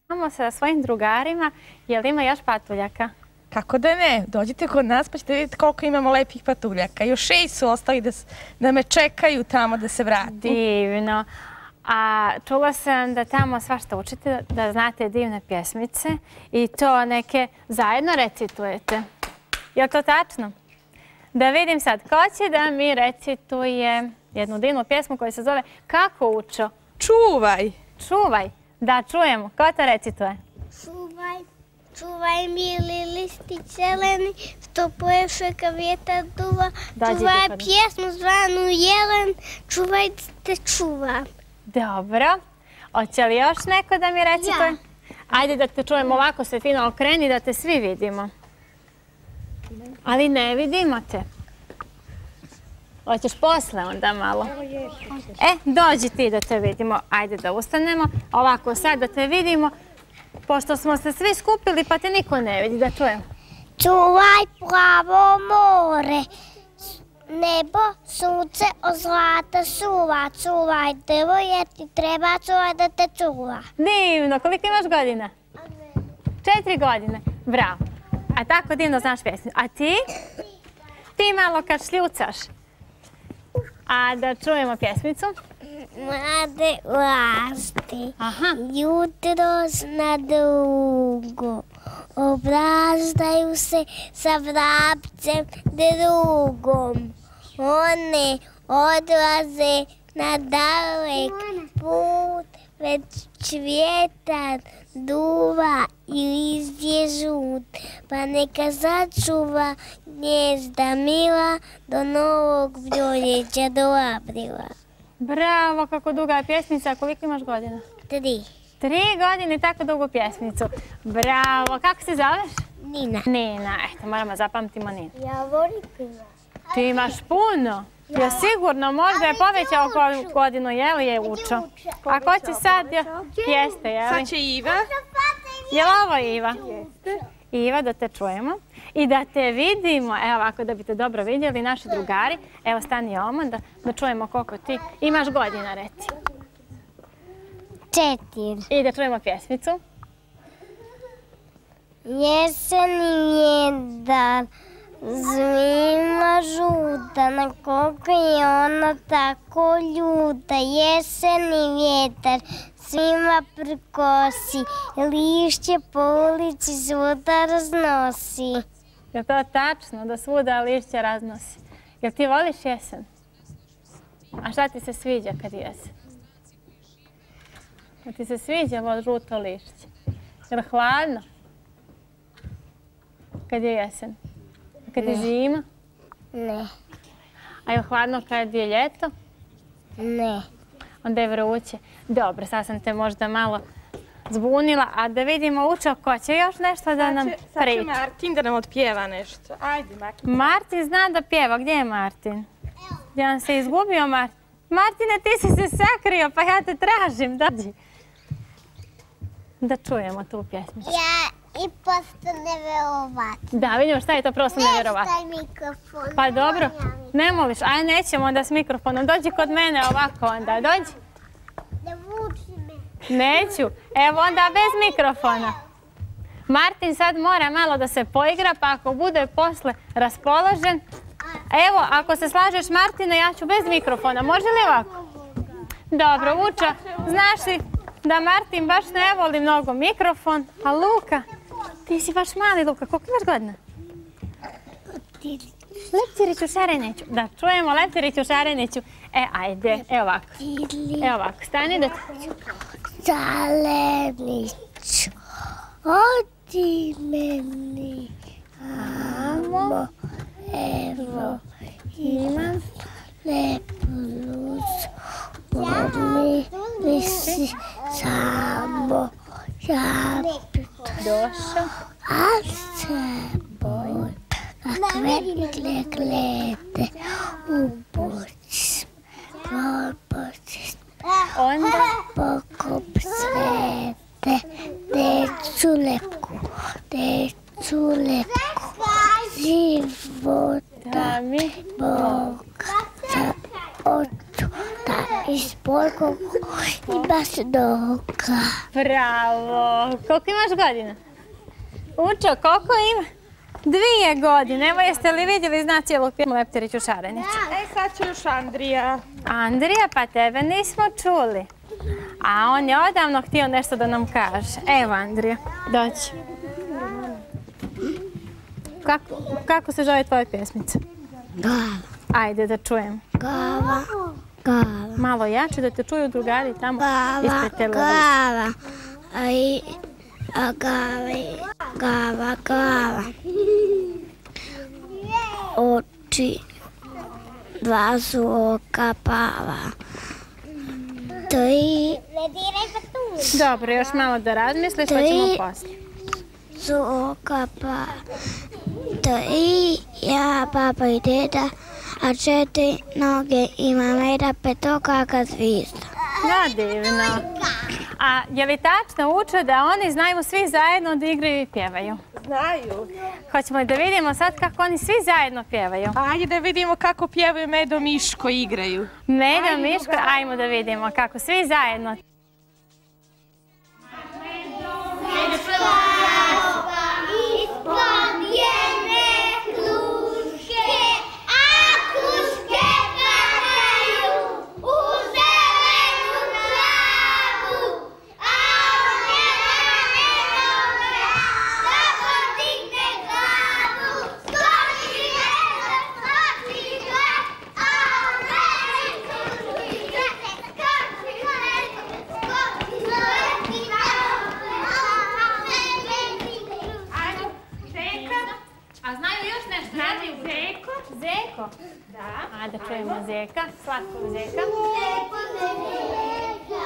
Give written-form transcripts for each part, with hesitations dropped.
Imamo sa svojim drugarima, jel ima još patuljaka? Kako da ne, dođite kod nas pa ćete vidjeti koliko imamo lepih patuljaka. Još 6 su ostali da me čekaju tamo da se vratim. Divno. A čula sam da tamo svašta učite, da znate divne pjesmice i to neke zajedno recitujete. Je li to tačno? Da vidim sad, ko će da mi recituje jednu divnu pjesmu koja se zove Kako učo? Čuvaj! Čuvaj! Da, čujemo. Ko to recituje? Čuvaj, čuvaj mili listić zeleni, što pleše kad vjetar duva. Čuvaj pjesmu zvanu jelen, čuvaj te čuva. Dobro. Hoće li još neko da mi recituje? Ajde da te čujemo, ovako se fino okreni da te svi vidimo. Ali ne vidimo te. Hoćeš posle onda malo? Dođi ti da te vidimo. Ajde da ustanemo. Ovako sad da te vidimo. Pošto smo se svi skupili pa te niko ne vidi. Da čujemo. Čuvaj plavo more, nebo, sunce od zlata suva. Čuvaj drvo jer ti treba čuvaj da te čuva. Divno. Koliko imaš godina? 4 godine. Bravo. A tako divno znaš pjesmu. A ti? Ti malo kad šljucaš. A da čujemo pjesmicu. Mlade lasti, jutros na drugo, obrazdaju se sa vrapcem drugom. One odlaze na dalek put, već vjetar duva i list je žut, pa neka začuva gnjezda mila do novog proljeća do aprila. Bravo, kako duga je pjesmica. Koliko imaš godina? 3. 3 godine i tako dugu pjesmicu. Bravo. Kako se zoveš? Nina. Nina. Eto, moramo zapamtimo Ninu. Ja volim pila. Ti imaš puno. Ja sigurno možda je povećao koju godinu, je li je učo? A ko će sad? Jeste, je li? Sad će Iva. Je li ovo Iva? Jeste. Iva, da te čujemo i da te vidimo, evo ovako da biste dobro vidjeli, naši drugari. Evo stani ovamo da čujemo koliko ti imaš godina, reci. 4. I da čujemo pjesmicu. Jeseni vjetar, zvima žuta, na koliko je ona tako ljuta. Jeseni vjetar, svima prkosi, lišće po ulici svuda raznosi. Je to tačno da svuda lišće raznosi? Jel ti voliš jesen? A šta ti se sviđa kad je jesen? Jel ti se sviđa ovo žuto lišće? Je li hladno? Kad je jesen? Kad je zima? Ne. A je hladno kad je ljeto? Ne. Onda je vruće. Dobro, sad sam te možda malo zbunila, a da vidimo Učo, ko će još nešto da nam priča? Sad će Martin da nam otpjeva nešto. Ajde, Martin. Martin zna da pjeva. Gdje je Martin? Gdje nam se izgubio Martin? Martine, ti si se sakrio, pa ja te tražim. Dođi. Da čujemo tu pjesmicu. Ja i posto nevjerovatno. Da, vidimo šta je to prosto nevjerovatno. Taj mikrofon. Pa dobro, ne moliš. Aj, nećemo onda s mikrofonom. Dođi kod mene ovako onda. Dođi. Ne vuči me. Neću. Evo onda bez mikrofona. Martin sad mora malo da se poigra, pa ako bude posle raspoložen. Evo, ako se slažeš Martina, ja ću bez mikrofona. Može li ovako? Dobro, Vuča, znaš li da Martin baš ne voli mnogo mikrofon, a Luka, ti si baš mali Luka, koliko imaš godina? Leptirić u Šareniću. Da, čujemo Leptirić u Šareniću. Ajde, evo ovako. Evo ovako, stani da... Šareniću, odi meni, amo, evo, imam lepu luzu, pomili si samo jabutu. Došao. A se boj, kakve glede u boci, Onda? Pokop svete, decu lepku, života mi Bog za oču da i sporko i baš doka. Bravo. Koliko imaš godina? Učo, koliko ima? 2 godine. Evo, jeste li vidjeli zna cijelog pjesmu Leptiriću Šareniću? Sad će još Andrija. Andrija, pa tebe nismo čuli. A on je odavno htio nešto da nam kaže. Evo, Andrija, doći. Kako se zove tvoja pjesmica? Gava. Ajde da čujem. Gava. Gava. Malo jače da te čuju drugari tamo ispred televizije. Gava. Gava. Gava. Oči. 2 su oka pava. 3. Dobro, još malo da razmisliš, pa ćemo poslije. Su oka pava. 3. Ja, papa i deda, a 4 noge ima meda, 5 oka ka zvizda. Da, divno. A je li tačno Učo da oni znaju svi zajedno da igraju i pjevaju? Znaju. Hoćemo da vidimo sad kako oni svi zajedno pjevaju. Ajde da vidimo kako pjevaju Medo Miško igraju. Medo Miško, ajmo da vidimo kako svi zajedno. Zeko? Da. Ajde da čujemo Zeka, slatkog Zeka. Zeko, Zeka,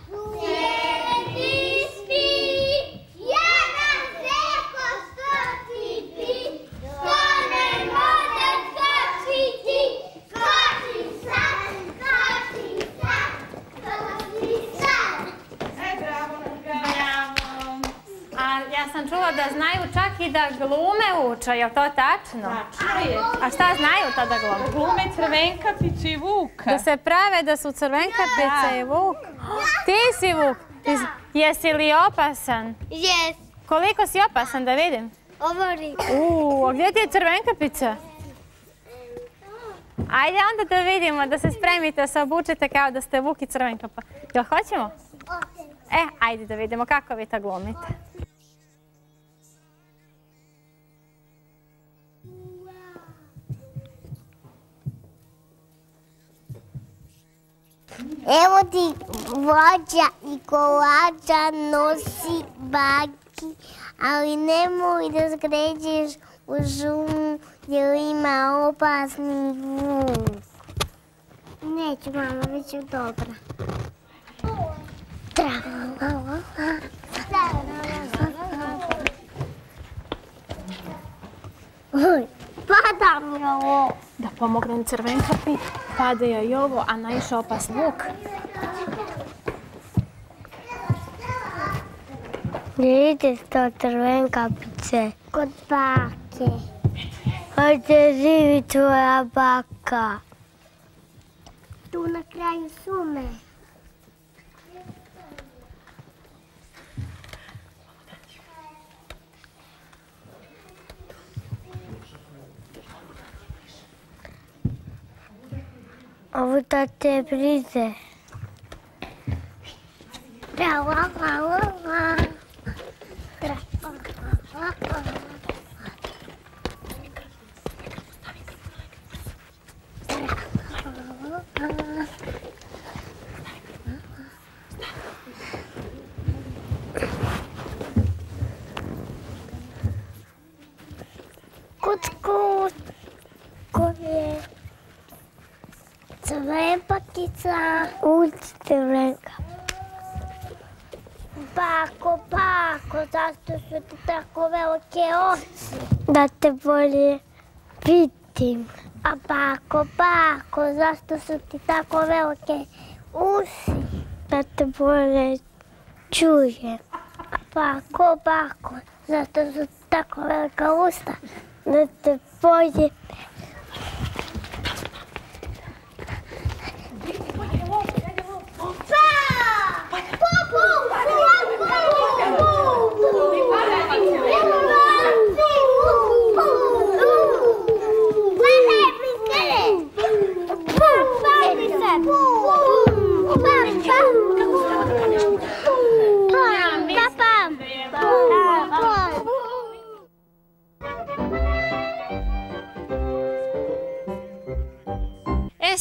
sjedi, spi, jedan Zeko skoči, ko ne može skočiti, skoči sad, skoči sad, skoči sad. Bravo. Bravo. A ja sam čula da znaju čak i da glume Učo, je li to tačno? Tačno je. A šta znaju to da glume? Glume Crvenkapicu i Vuka. Da se prave da su Crvenkapica i Vuk. Ti si Vuk. Jesi li opasan? Jes, Koliko si opasan da vidim? ovori. A gdje ti je Crvenkapica? Ajde onda da vidimo, da se spremite, da se obučete kao da ste Vuk i Crvenkapa. Jel hoćemo? Ajde da vidimo kako vi to glumite. Evo ti vođa i kolača nosi baki, ali nemoj da skrećeš u šumu jer ima opasni vuk. Neću, mama, već je dobra. Pada mi ovo. Da pomognem Crvenkapi, pada joj i ovo, a naišao opasni Vuk. Gdje ide to Crvenkapice? Kod bake. Gdje živi tvoja baka? Tu na kraju šume. Ovo da te brize. Kuc. Crvenkapica. Crvenka. Bako, zašto su ti tako velike oči? Da te bolje vidim. A bako, zašto su ti tako velike uši? Da te bolje čujem. A bako, zašto su ti tako velika usta? Da te bolje...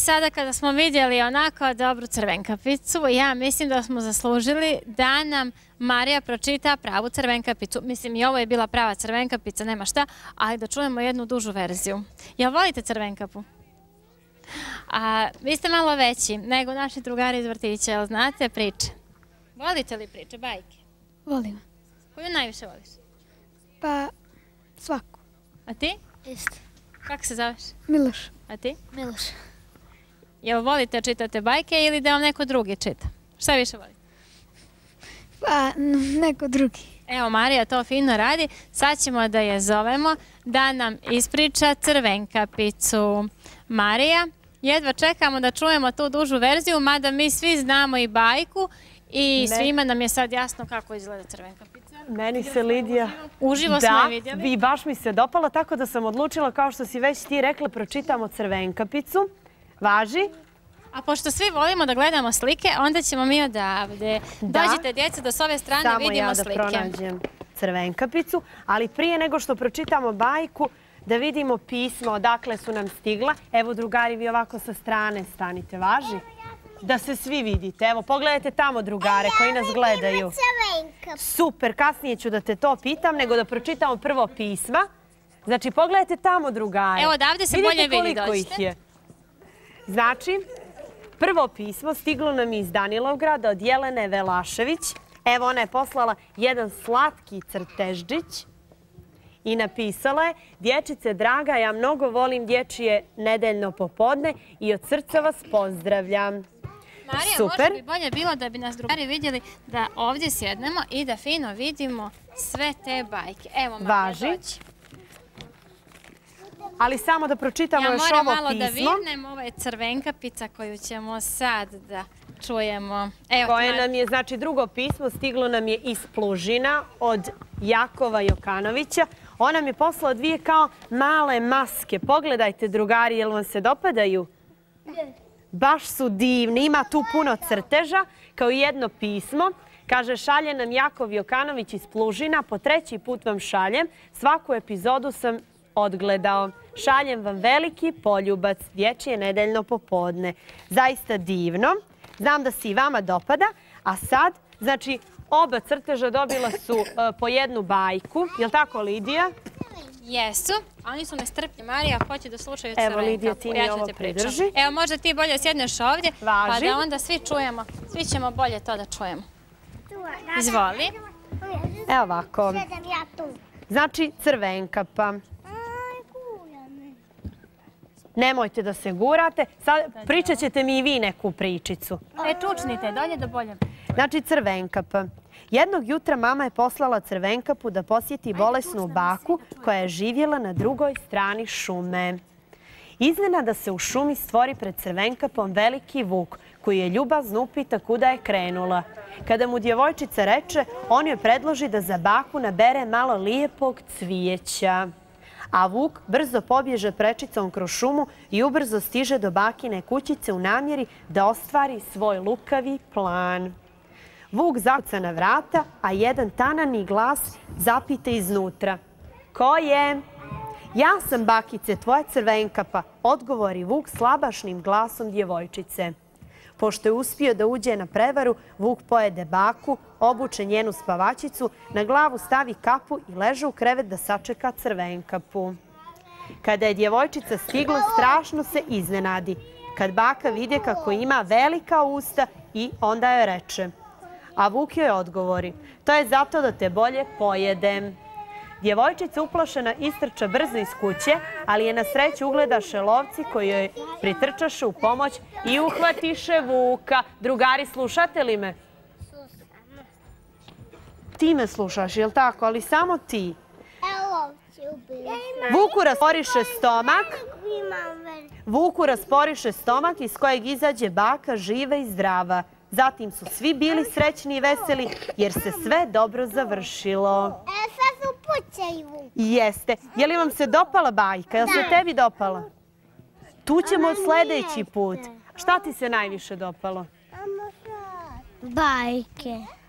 sada kada smo vidjeli onako dobru Crvenkapicu, ja mislim da smo zaslužili da nam Marija pročita pravu Crvenkapicu. Mislim, i ovo je bila prava Crvenkapica, nema šta, ali da čujemo jednu dužu verziju. Jel volite Crvenkapu? Vi ste malo veći nego naši drugari iz vrtića, jel znate priče? Volite li priče, bajke? Volim. Koju najviše voliš? Pa, svaku. A ti? Isto. Kako se zoveš? Miloš. A ti? Miloš. Jel volite čitate bajke ili da vam neko drugi čita? Šta više volite? Pa, neko drugi. Evo, Marija to fino radi. Sad ćemo da je zovemo da nam ispriča Crvenkapicu. Marija, jedva čekamo da čujemo tu dužu verziju, mada mi svi znamo i bajku i svima nam je sad jasno kako izgleda Crvenkapica. Meni se, Lidija... Uživo smo je vidjeli. Da, i baš mi se dopala, tako da sam odlučila, kao što si već ti rekla, pročitamo Crvenkapicu. Važi? A pošto svi volimo da gledamo slike, onda ćemo mi odavde. Dođite, djeca, da s ove strane vidimo slike. Samo ja da pronađem Crvenkapicu, ali prije nego što pročitamo bajku, da vidimo pismo odakle su nam stigla. Evo, drugari, vi ovako sa strane stanite, važi? Da se svi vidite. Evo, pogledajte tamo drugare koji nas gledaju. Super, kasnije ću da te to pitam, nego da pročitamo prvo pisma. Znači, pogledajte tamo drugare. Evo, odavde se bolje vidi, vidite koliko ih je. Znači, prvo pismo stiglo nam iz Danilovgrada od Jelene Velašević. Evo, ona je poslala jedan slatki crtežđić i napisala je: dječice draga, ja mnogo volim dječje nedeljno popodne i od srca vas pozdravljam. Marija, možda bi bolje bilo da bi nas drugari vidjeli da ovdje sjednemo i da fino vidimo sve te bajke. Evo, Marija, doći. Ali samo da pročitamo još ovo pismo. Ja moram malo da vidnem, ovo je Crvenkapica koju ćemo sad da čujemo. Koje nam je, znači, drugo pismo stiglo nam je iz Plužina od Jakova Jokanovića. On nam je poslao dvije kao male maske. Pogledajte, drugari, jel vam se dopadaju? Baš su divni, ima tu puno crteža, kao i jedno pismo. Kaže, šalje nam Jakov Jokanović iz Plužina, po 3. put vam šaljem, svaku epizodu sam odgledao. Šaljem vam veliki poljubac, dječje nedeljno popodne. Zaista divno. Znam da se i vama dopada, a sad, znači, oba crteža dobila su po jednu bajku. Jel' tako, Lidija? Jesu. Oni su nestrpljivi. Marija, hoće da slušaju Crvenkapu. Evo, Lidija, ti mi ovo pridrži. Evo, možda ti bolje sjedneš ovdje, Važi. pa da onda svi čujemo. Svi ćemo bolje to da čujemo. Izvoli. Evo ovako. Znači, Crvenkapa. Nemojte da se gurate. Sad pričat ćete mi i vi neku pričicu. Čučnite, dolje da bolje. Znači, Crvenkapa. Jednog jutra mama je poslala Crvenkapu da posjeti bolesnu baku koja je živjela na drugoj strani šume. Iznenada se u šumi stvori pred Crvenkapom veliki vuk koji je ljubazno upita kuda je krenula. Kada mu djevojčica reče, on joj predloži da za baku nabere malo lijepog cvijeća. A vuk brzo pobježe prečicom kroz šumu i ubrzo stiže do bakine kućice u namjeri da ostvari svoj lukavi plan. Vuk zakuca na vrata, a jedan tanani glas zapita iznutra: ko je? Ja sam, bakice, tvoja Crvenkapa, odgovori vuk slabašnim glasom djevojčice. Pošto je uspio da uđe na prevaru, vuk pojede baku, obuče njenu spavačicu, na glavu stavi kapu i leže u krevet da sačeka Crvenkapu. Kada je djevojčica stigla, strašno se iznenadi. Kad baka vidi kako ima velika usta i onda joj reče. A vuk joj odgovori: to je zato da te bolje pojedem. Djevojčica uplašena istrča brzo iz kuće, ali je na sreću ugledaše lovci koji joj pritrčaše u pomoć i uhvatiše vuka. Drugari, slušate li me? Slušamo. Ti me slušaš, jel' tako? Ali samo ti. Lovci ubili. Vuku rasporiše stomak. Vuku rasporiše stomak iz kojeg izađe baka živa i zdrava. Zatim su svi bili srećni i veseli jer se sve dobro završilo. Sad su pućaju. Jeste. Je li vam se dopala bajka? Je li se tebi dopala? Tu ćemo sljedeći put. Šta ti se najviše dopalo? Bajke.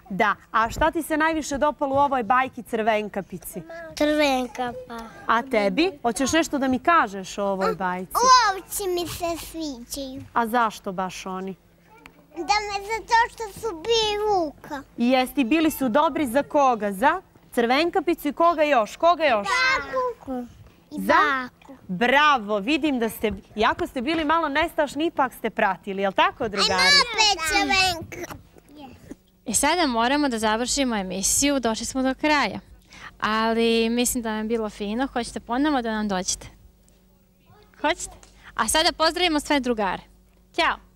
Da, a šta ti se najviše dopalo u ovoj bajki Crvenkapici? Crvenkapa. A tebi? Hoćeš nešto da mi kažeš o ovoj bajci? Ovci mi se sviđaju. A zašto baš oni? Zato što su bili Vuka. Jesti, bili su dobri za koga? Za Crvenkapicu i koga još? Koga još? Vaku. I Za? Vaku. Bravo, vidim da ste, iako ste bili malo nestašni, ipak ste pratili, jel tako, drugari? Opet Crvenka. I sada moramo da završimo emisiju, došli smo do kraja. Ali mislim da vam je bilo fino, hoćete ponovo da nam dođete? Hoćete? A sada pozdravimo sve drugare. Ćao!